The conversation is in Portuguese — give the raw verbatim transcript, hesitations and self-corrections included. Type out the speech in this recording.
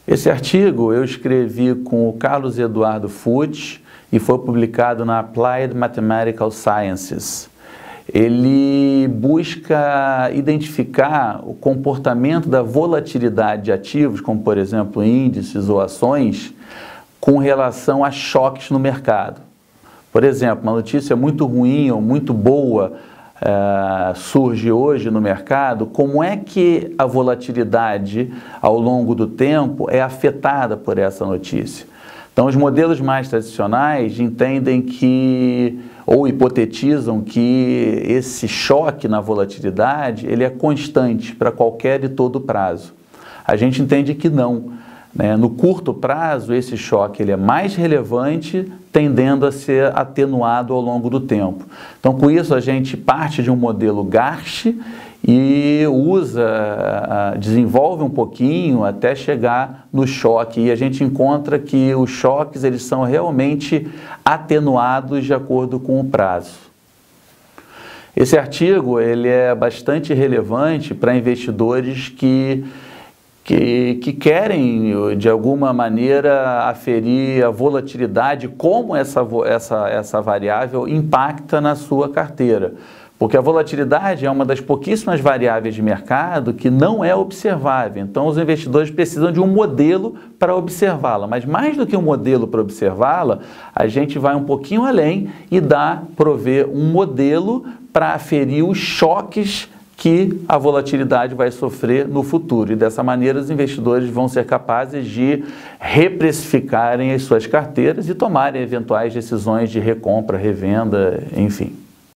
Esse artigo eu escrevi com o Carlos Eduardo Fuchs e foi publicado na Applied Mathematical Sciences. Ele busca identificar o comportamento da volatilidade de ativos, como por exemplo índices ou ações, com relação a choques no mercado. Por exemplo, uma notícia muito ruim ou muito boa Uh, surge hoje no mercado, como é que a volatilidade ao longo do tempo é afetada por essa notícia. Então, os modelos mais tradicionais entendem que, ou hipotetizam que esse choque na volatilidade, ele é constante para qualquer e todo prazo. A gente entende que não. Né? No curto prazo, esse choque ele é mais relevante, tendendo a ser atenuado ao longo do tempo. Então, com isso, a gente parte de um modelo Garch e usa, desenvolve um pouquinho até chegar no choque. E a gente encontra que os choques eles são realmente atenuados de acordo com o prazo. Esse artigo ele é bastante relevante para investidores que Que, que querem, de alguma maneira, aferir a volatilidade, como essa, essa, essa variável impacta na sua carteira. Porque a volatilidade é uma das pouquíssimas variáveis de mercado que não é observável. Então, os investidores precisam de um modelo para observá-la. Mas mais do que um modelo para observá-la, a gente vai um pouquinho além e dá, prover um modelo para aferir os choques que a volatilidade vai sofrer no futuro. E dessa maneira os investidores vão ser capazes de reprecificarem as suas carteiras e tomarem eventuais decisões de recompra, revenda, enfim.